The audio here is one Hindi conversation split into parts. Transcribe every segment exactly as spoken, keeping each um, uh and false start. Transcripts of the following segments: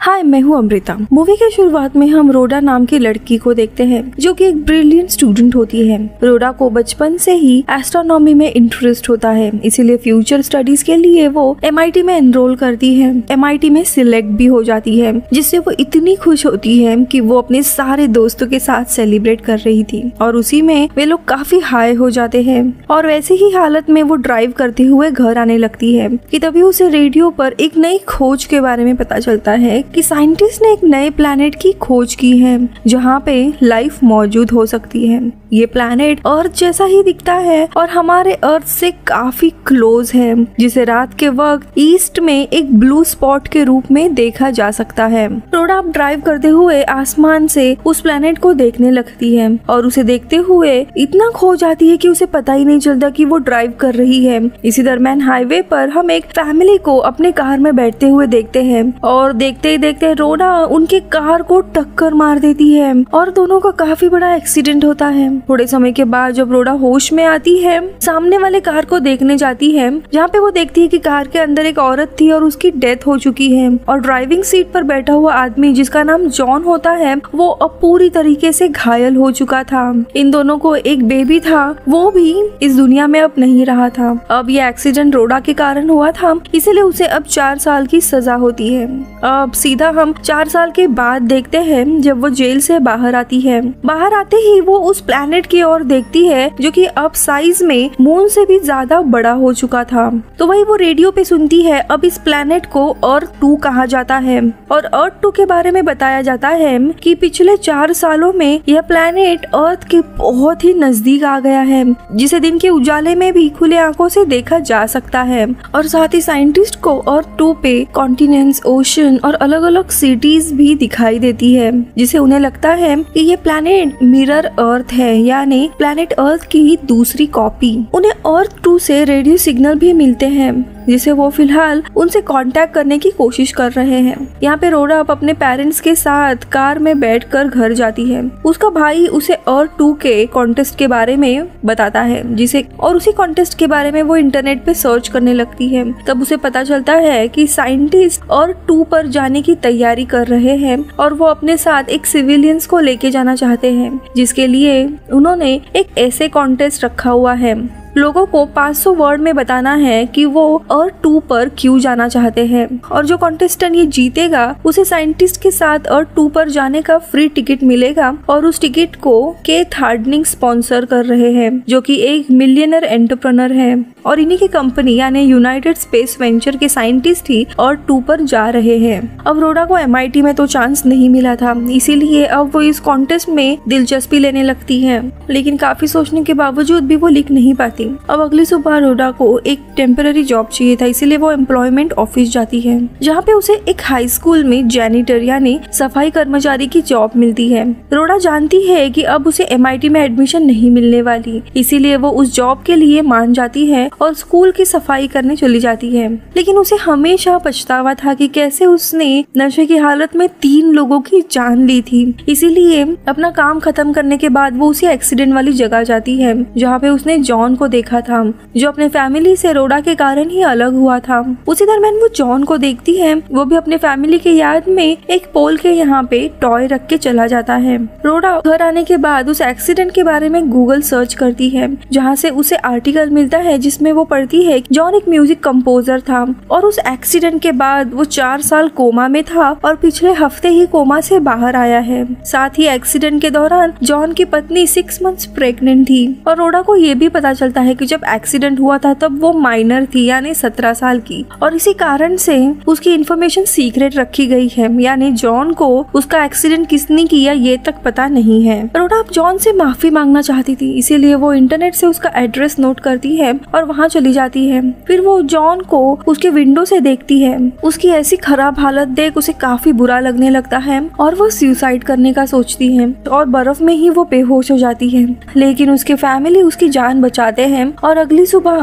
हाय, मैं हूँ अमृता। मूवी के शुरुआत में हम रोडा नाम की लड़की को देखते हैं जो कि एक ब्रिलियंट स्टूडेंट होती है। रोडा को बचपन से ही एस्ट्रोनॉमी में इंटरेस्ट होता है, इसीलिए फ्यूचर स्टडीज के लिए वो एम आई टी में एनरोल करती है। एम आई टी में सिलेक्ट भी हो जाती है, जिससे वो इतनी खुश होती है कि वो अपने सारे दोस्तों के साथ सेलिब्रेट कर रही थी और उसी में वे लोग काफी हाई हो जाते हैं। और वैसे ही हालत में वो ड्राइव करते हुए घर आने लगती है कि तभी उसे रेडियो पर एक नई खोज के बारे में पता चलता है कि साइंटिस्ट ने एक नए प्लैनेट की खोज की है जहाँ पे लाइफ मौजूद हो सकती है। ये प्लैनेट अर्थ जैसा ही दिखता है और हमारे अर्थ से काफी क्लोज है, जिसे रात के वक्त ईस्ट में एक ब्लू स्पॉट के रूप में देखा जा सकता है। रोडा ड्राइव करते हुए आसमान से उस प्लैनेट को देखने लगती है और उसे देखते हुए इतना खो जाती है कि उसे पता ही नहीं चलता कि वो ड्राइव कर रही है। इसी दरम्यान हाईवे पर हम एक फैमिली को अपने कार में बैठते हुए देखते हैं और देखते ही देखते रोडा उनके कार को टक्कर मार देती है और दोनों का काफी बड़ा एक्सीडेंट होता है। थोड़े समय के बाद जब रोडा होश में आती है, सामने वाले कार को देखने जाती है जहाँ पे वो देखती है कि कार के अंदर एक औरत थी और उसकी डेथ हो चुकी है और ड्राइविंग सीट पर बैठा हुआ आदमी जिसका नाम जॉन होता है वो अब पूरी तरीके से घायल हो चुका था। इन दोनों को एक बेबी था, वो भी इस दुनिया में अब नहीं रहा था। अब ये एक्सीडेंट रोडा के कारण हुआ था, इसीलिए उसे अब चार साल की सजा होती है। अब सीधा हम चार साल के बाद देखते हैं जब वो जेल से बाहर आती है। बाहर आते ही वो उस प्लैनेट की ओर देखती है जो कि अब साइज में मून से भी ज्यादा बड़ा हो चुका था। तो वही वो रेडियो पे सुनती है अब इस प्लैनेट को अर्थ टू कहा जाता है और अर्थ टू के बारे में बताया जाता है कि पिछले चार सालों में यह प्लैनेट अर्थ के बहुत ही नजदीक आ गया है, जिसे दिन के उजाले में भी खुले आंखों से देखा जा सकता है। और साथ ही साइंटिस्ट को अर्थ टू पे कॉन्टिनेंट्स, ओशन और अलग अलग सिटीज भी दिखाई देती है, जिसे उन्हें लगता है कि ये प्लैनेट मिरर अर्थ है, यानी प्लैनेट अर्थ की दूसरी कॉपी। उन्हें अर्थ टू से रेडियो सिग्नल भी मिलते हैं जिसे वो फिलहाल उनसे कांटेक्ट करने की कोशिश कर रहे हैं। यहाँ पे रोडा अब अपने पेरेंट्स के साथ कार में बैठकर घर जाती है। उसका भाई उसे अर्थ टू के कॉन्टेस्ट के बारे में बताता है, जिसे और उसी कॉन्टेस्ट के बारे में वो इंटरनेट पे सर्च करने लगती है। तब उसे पता चलता है कि साइंटिस्ट अर्थ टू पर जाने की तैयारी कर रहे हैं और वो अपने साथ एक सिविलियंस को लेके जाना चाहते हैं, जिसके लिए उन्होंने एक ऐसे कॉन्टेस्ट रखा हुआ है। लोगों को पाँच सौ वर्ड में बताना है कि वो अर्थ टू पर क्यों जाना चाहते हैं और जो कॉन्टेस्टेंट ये जीतेगा उसे साइंटिस्ट के साथ अर्थ टू पर जाने का फ्री टिकट मिलेगा। और उस टिकट को केथ हार्डनिंग स्पॉन्सर कर रहे हैं, जो कि एक मिलियनर एंटरप्रेन्योर है और इन्हीं की कंपनी यानी यूनाइटेड स्पेस वेंचर के साइंटिस्ट ही अर्थ टू पर जा रहे हैं। अब रोडा को एम आई टी में तो चांस नहीं मिला था, इसीलिए अब वो इस कॉन्टेस्ट में दिलचस्पी लेने लगती है, लेकिन काफी सोचने के बावजूद भी वो लिख नहीं पाती। अब अगली सुबह रोडा को एक टेम्पररी जॉब चाहिए था, इसीलिए वो एम्प्लॉयमेंट ऑफिस जाती है, जहाँ पे उसे एक हाई स्कूल में जैनिटर यानी सफाई कर्मचारी की जॉब मिलती है। रोडा जानती है कि अब उसे एम आई टी में एडमिशन नहीं मिलने वाली, इसीलिए वो उस जॉब के लिए मान जाती है और स्कूल की सफाई करने चली जाती है। लेकिन उसे हमेशा पछतावा था कि कैसे उसने नशे की हालत में तीन लोगों की जान ली थी। इसीलिए अपना काम खत्म करने के बाद वो उसी एक्सीडेंट वाली जगह जाती है जहाँ पे उसने जॉन को देखा था, जो अपने फैमिली से रोडा के कारण ही अलग हुआ था। उसी दरम्यान वो जॉन को देखती है, वो भी अपने फैमिली के याद में एक पोल के यहाँ पे टॉय रख के चला जाता है। रोडा घर आने के बाद उस एक्सीडेंट के बारे में गूगल सर्च करती है, जहाँ से उसे आर्टिकल मिलता है जिसमें वो पढ़ती है कि जॉन एक म्यूजिक कंपोजर था और उस एक्सीडेंट के बाद वो चार साल कोमा में था और पिछले हफ्ते ही कोमा से बाहर आया है। साथ ही एक्सीडेंट के दौरान जॉन की पत्नी सिक्स मंथ्स प्रेग्नेंट थी और रोडा को ये भी पता चलता है कि जब एक्सीडेंट हुआ था तब वो माइनर थी यानी सत्रह साल की और इसी कारण से उसकी इन्फॉर्मेशन सीक्रेट रखी गई है, यानी जॉन को उसका एक्सीडेंट किसने किया ये तक पता नहीं है। रोडा अब जॉन से माफी मांगना चाहती थी, इसीलिए वो इंटरनेट से उसका एड्रेस नोट करती है और वहाँ चली जाती है। फिर वो जॉन को उसके विंडो से देखती है। उसकी ऐसी खराब हालत देख उसे काफी बुरा लगने लगता है और वो सुसाइड करने का सोचती है और बर्फ में ही वो बेहोश हो जाती है। लेकिन उसकी फैमिली उसकी जान बचाते हैं और अगली सुबह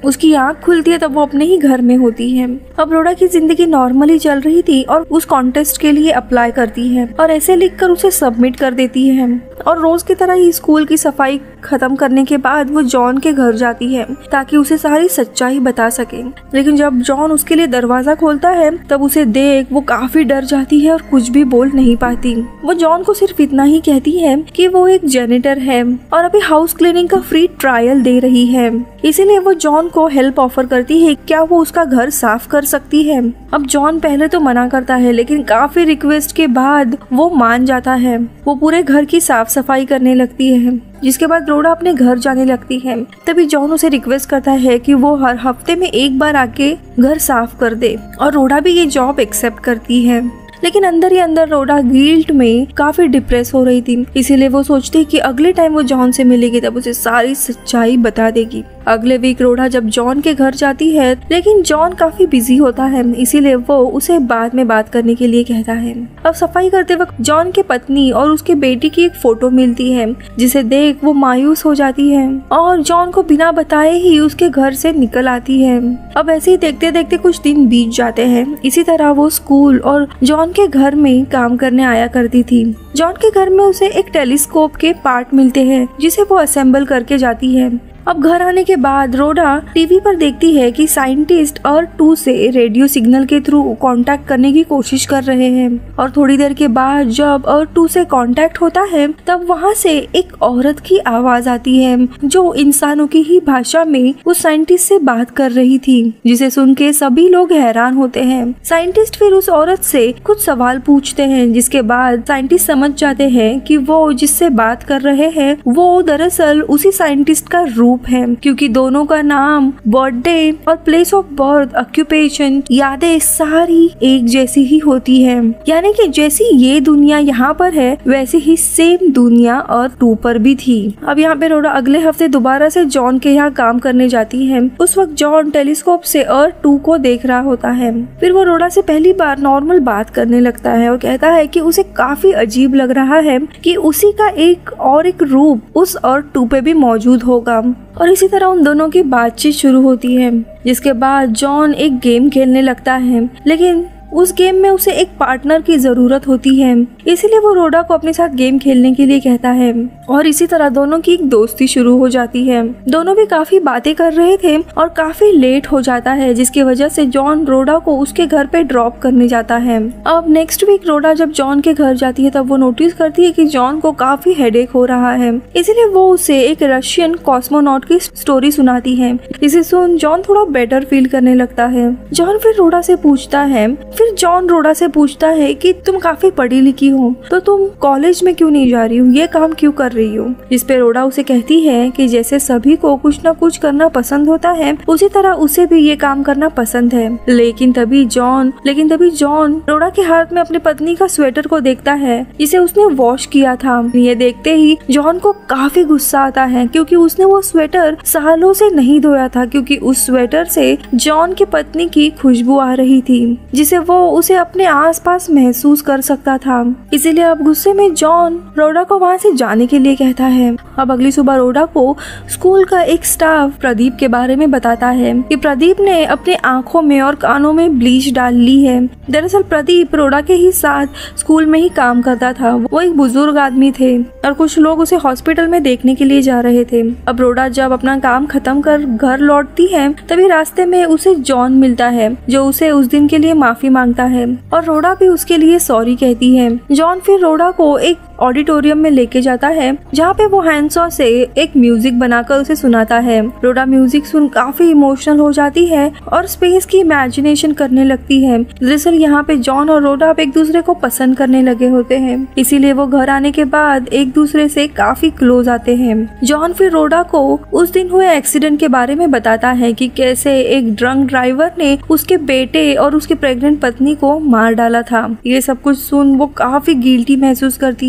उसकी आंख खुलती है तब वो अपने ही घर में होती है। अब रोडा की जिंदगी नॉर्मली चल रही थी और उस कॉन्टेस्ट के लिए अप्लाई करती है और ऐसे लिखकर उसे सबमिट कर देती है और रोज की तरह ही स्कूल की सफाई खत्म करने के बाद वो जॉन के घर जाती है ताकि उसे सारी सच्चाई बता सके। लेकिन जब जॉन उसके लिए दरवाजा खोलता है तब उसे देख वो काफी डर जाती है और कुछ भी बोल नहीं पाती। वो जॉन को सिर्फ इतना ही कहती है कि वो एक जेनिटर है और अभी हाउस क्लीनिंग का फ्री ट्रायल दे रही है, इसीलिए वो जॉन को हेल्प ऑफर करती है क्या वो उसका घर साफ कर सकती है। अब जॉन पहले तो मना करता है लेकिन काफी रिक्वेस्ट के बाद वो मान जाता है। वो पूरे घर की साफ सफाई करने लगती है, जिसके बाद रोडा अपने घर जाने लगती है। तभी जॉन उसे रिक्वेस्ट करता है कि वो हर हफ्ते में एक बार आके घर साफ कर दे और रोडा भी ये जॉब एक्सेप्ट करती है। लेकिन अंदर ही अंदर रोडा गिल्ट में काफी डिप्रेस हो रही थी, इसीलिए वो सोचती है कि अगले टाइम वो जॉन से मिलेगी तब उसे सारी सच्चाई बता देगी। अगले वीक रोडा जब जॉन के घर जाती है लेकिन जॉन काफी बिजी होता है, इसीलिए वो उसे बाद में बात करने के लिए कहता है। अब सफाई करते वक्त जॉन के पत्नी और उसके बेटी की एक फोटो मिलती है जिसे देख वो मायूस हो जाती है और जॉन को बिना बताए ही उसके घर से निकल आती है। अब ऐसे ही देखते देखते कुछ दिन बीत जाते हैं। इसी तरह वो स्कूल और जॉन के घर में काम करने आया करती थी। जॉन के घर में उसे एक टेलीस्कोप के पार्ट मिलते हैं जिसे वो असेंबल करके जाती है। अब घर आने के बाद रोडा टीवी पर देखती है कि साइंटिस्ट अर्थ टू से रेडियो सिग्नल के थ्रू कांटेक्ट करने की कोशिश कर रहे हैं और थोड़ी देर के बाद जब अर्थ टू से कांटेक्ट होता है तब वहां से एक औरत की आवाज आती है जो इंसानों की ही भाषा में उस साइंटिस्ट से बात कर रही थी, जिसे सुन के सभी लोग हैरान होते हैं। साइंटिस्ट फिर उस औरत से कुछ सवाल पूछते हैं, जिसके बाद साइंटिस्ट समझ जाते हैं कि वो जिससे बात कर रहे हैं वो दरअसल उसी साइंटिस्ट का रूप है, क्योंकि दोनों का नाम, बर्थडे और प्लेस ऑफ बर्थ, ऑक्यूपेशन, यादें सारी एक जैसी ही होती है। यानी कि जैसी ये दुनिया यहाँ पर है वैसी ही सेम दुनिया और टू पर भी थी। अब यहाँ पे रोडा अगले हफ्ते दोबारा से जॉन के यहाँ काम करने जाती है। उस वक्त जॉन टेलीस्कोप से अर्थ टू को देख रहा होता है। फिर वो रोडा से पहली बार नॉर्मल बात करने लगता है और कहता है कि उसे काफी अजीब लग रहा है कि उसी का एक और एक रूप उस अर्थ टू पे भी मौजूद होगा। और इसी तरह उन दोनों की बातचीत शुरू होती है, जिसके बाद जॉन एक गेम खेलने लगता है, लेकिन उस गेम में उसे एक पार्टनर की जरूरत होती है, इसीलिए वो रोडा को अपने साथ गेम खेलने के लिए कहता है। और इसी तरह दोनों की एक दोस्ती शुरू हो जाती है। दोनों भी काफी बातें कर रहे थे और काफी लेट हो जाता है, जिसकी वजह से जॉन रोडा को उसके घर पे ड्रॉप करने जाता है। अब नेक्स्ट वीक रोडा जब जॉन के घर जाती है तब वो नोटिस करती है कि जॉन को काफी हेडेक हो रहा है, इसीलिए वो उसे एक रशियन कॉस्मोनॉट की स्टोरी सुनाती है। इसे सुन जॉन थोड़ा बेटर फील करने लगता है। जॉन फिर रोडा से पूछता है फिर जॉन रोडा से पूछता है कि तुम काफी पढ़ी लिखी हो तो तुम कॉलेज में क्यों नहीं जा रही हो, ये काम क्यों कर रही हो। जिस पे रोडा उसे कहती है कि जैसे सभी को कुछ ना कुछ करना पसंद होता है उसी तरह उसे भी ये काम करना पसंद है। लेकिन तभी जॉन लेकिन तभी जॉन रोडा के हाथ में अपनी पत्नी का स्वेटर को देखता है जिसे उसने वॉश किया था। ये देखते ही जॉन को काफी गुस्सा आता है क्योंकि उसने वो स्वेटर सालों से नहीं धोया था, क्योंकि उस स्वेटर से जॉन की पत्नी की खुशबू आ रही थी जिसे वो उसे अपने आसपास महसूस कर सकता था। इसीलिए अब गुस्से में जॉन रोडा को वहाँ से जाने के लिए कहता है। अब अगली सुबह रोडा को स्कूल का एक स्टाफ प्रदीप के बारे में बताता है कि प्रदीप ने अपने आंखों में और कानों में ब्लीच डाल ली है। दरअसल प्रदीप रोडा के ही साथ स्कूल में ही काम करता था। वो एक बुजुर्ग आदमी थे और कुछ लोग उसे हॉस्पिटल में देखने के लिए जा रहे थे। अब रोडा जब अपना काम खत्म कर घर लौटती है तभी रास्ते में उसे जॉन मिलता है जो उसे उस दिन के लिए माफी मांगता है और रोडा भी उसके लिए सॉरी कहती है। जॉन फिर रोडा को एक ऑडिटोरियम में लेके जाता है जहाँ पे वो हैंडसॉ से एक म्यूजिक बनाकर उसे सुनाता है। रोडा म्यूजिक सुन काफी इमोशनल हो जाती है और स्पेस की इमेजिनेशन करने लगती है। दरअसल यहाँ पे जॉन और रोडा एक दूसरे को पसंद करने लगे होते हैं, इसीलिए वो घर आने के बाद एक दूसरे से काफी क्लोज आते हैं। जॉन फिर रोडा को उस दिन हुए एक्सीडेंट के बारे में बताता है कि कैसे एक ड्रंक ड्राइवर ने उसके बेटे और उसकी प्रेग्नेंट पत्नी को मार डाला था। ये सब कुछ सुन वो काफी गिल्टी महसूस करती है।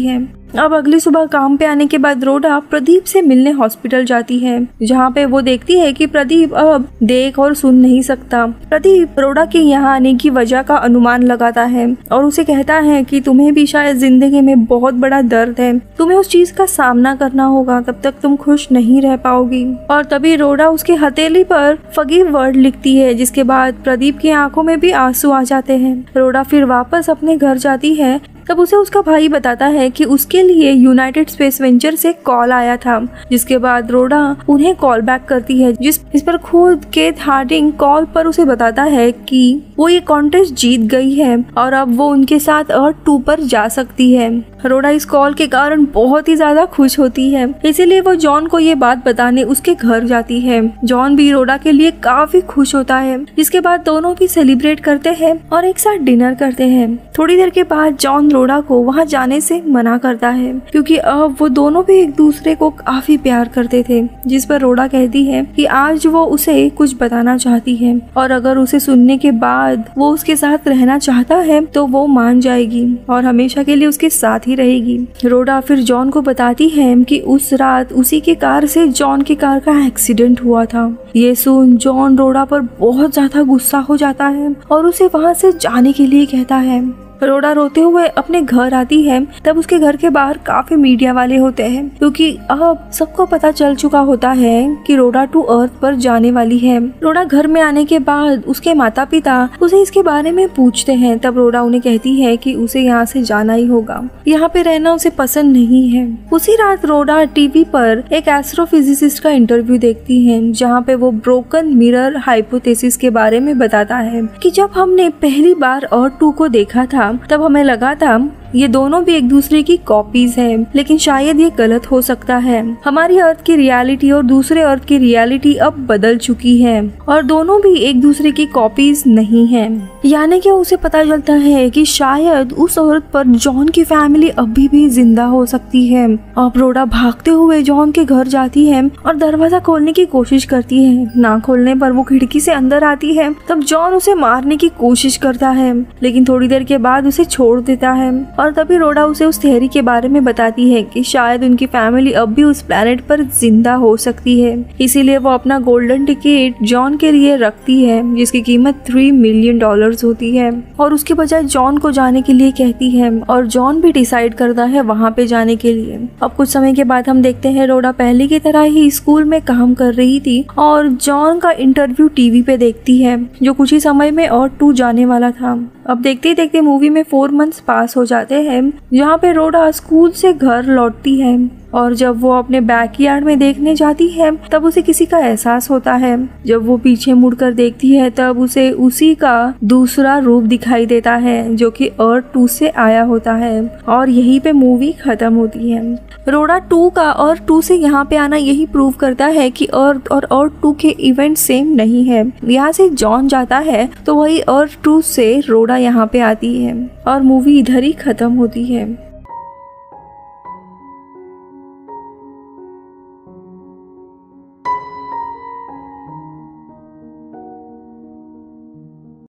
अब अगली सुबह काम पे आने के बाद रोडा प्रदीप से मिलने हॉस्पिटल जाती है, जहाँ पे वो देखती है कि प्रदीप अब देख और सुन नहीं सकता। प्रदीप रोडा के यहाँ आने की वजह का अनुमान लगाता है और उसे कहता है कि तुम्हें भी शायद जिंदगी में बहुत बड़ा दर्द है, तुम्हें उस चीज का सामना करना होगा, तब तक तुम खुश नहीं रह पाओगी। और तभी रोडा उसके हथेली पर फॉरगिव वर्ड लिखती है, जिसके बाद प्रदीप की आंखों में भी आंसू आ जाते हैं। रोडा फिर वापस अपने घर जाती है, तब उसे उसका भाई बताता है कि उसके लिए यूनाइटेड स्पेस वेंचर से कॉल आया था, जिसके बाद रोडा उन्हें कॉल बैक करती है, जिस इस पर खुद केथ हार्डिंग कॉल पर उसे बताता है कि वो ये कॉन्टेस्ट जीत गई है और अब वो उनके साथ अर्थ टू पर जा सकती है। रोडा इस कॉल के कारण बहुत ही ज्यादा खुश होती है, इसीलिए वो जॉन को ये बात बताने उसके घर जाती है। जॉन भी रोडा के लिए काफी खुश होता है, जिसके बाद दोनों भी सेलिब्रेट करते हैं और एक साथ डिनर करते हैं। थोड़ी देर के बाद जॉन रोडा को वहां जाने से मना करता है, क्योंकि अब वो दोनों भी एक दूसरे को काफी प्यार करते थे, जिस पर रोडा कहती है कि आज वो उसे कुछ बताना चाहती है और अगर उसे सुनने के बाद वो उसके साथ रहना चाहता है तो वो मान जाएगी और हमेशा के लिए उसके साथ ही रहेगी। रोडा फिर जॉन को बताती है कि उस रात उसी के कार से जॉन की कार का एक्सीडेंट हुआ था। ये सुन जॉन रोडा पर बहुत ज्यादा गुस्सा हो जाता है और उसे वहां से जाने के लिए कहता है। रोडा रोते हुए अपने घर आती है, तब उसके घर के बाहर काफी मीडिया वाले होते हैं, क्योंकि अब सबको पता चल चुका होता है कि रोडा टू अर्थ पर जाने वाली है। रोडा घर में आने के बाद उसके माता पिता उसे इसके बारे में पूछते हैं, तब रोडा उन्हें कहती है कि उसे यहाँ से जाना ही होगा, यहाँ पे रहना उसे पसंद नहीं है। उसी रात रोडा टीवी पर एक एस्ट्रोफिजिसिस्ट का इंटरव्यू देखती है, जहाँ पे वो ब्रोकन मिरर हाइपोथेसिस के बारे में बताता है कि जब हमने पहली बार अर्थ टू को देखा था तब हमें लगा था ये दोनों भी एक दूसरे की कॉपीज हैं, लेकिन शायद ये गलत हो सकता है। हमारी अर्थ की रियलिटी और दूसरे अर्थ की रियलिटी अब बदल चुकी है और दोनों भी एक दूसरे की कॉपीज नहीं हैं। यानी कि उसे पता चलता है कि शायद उस अर्थ पर जॉन की फैमिली अभी भी जिंदा हो सकती है। अब रोडा भागते हुए जॉन के घर जाती है और दरवाजा खोलने की कोशिश करती है। ना खोलने पर वो खिड़की से अंदर आती है, तब जॉन उसे मारने की कोशिश करता है, लेकिन थोड़ी देर के बाद उसे छोड़ देता है। और तभी रोडा उसे उस थियरी के बारे में बताती है कि शायद उनकी फैमिली अब भी उस प्लेनेट पर जिंदा हो सकती है, इसीलिए वो अपना गोल्डन टिकट जॉन के लिए रखती है, जिसकी कीमत थ्री मिलियन डॉलर्स होती है, और उसके बजाय जॉन को जाने के लिए कहती है और जॉन भी डिसाइड करता है वहाँ पे जाने के लिए। अब कुछ समय के बाद हम देखते हैं रोडा पहले की तरह ही स्कूल में काम कर रही थी और जॉन का इंटरव्यू टीवी पे देखती है, जो कुछ ही समय में और टू जाने वाला था। अब देखते ही देखते मूवी में फोर मंथ्स पास हो जाते हैं, जहाँ पे रोडा स्कूल से घर लौटती है और जब वो अपने बैकयार्ड में देखने जाती है तब उसे किसी का एहसास होता है। जब वो पीछे मुड़कर देखती है तब उसे उसी का दूसरा रूप दिखाई देता है, जो कि अर्थ टू से आया होता है, और यहीं पे मूवी खत्म होती है। रोडा टू का अर्थ टू से यहाँ पे आना यही प्रूव करता है कि अर्थ और अर्थ टू के इवेंट सेम नहीं है। यहाँ से जॉन जाता है तो वही अर्थ टू से रोडा यहाँ पे आती है और मूवी इधर ही खत्म होती है।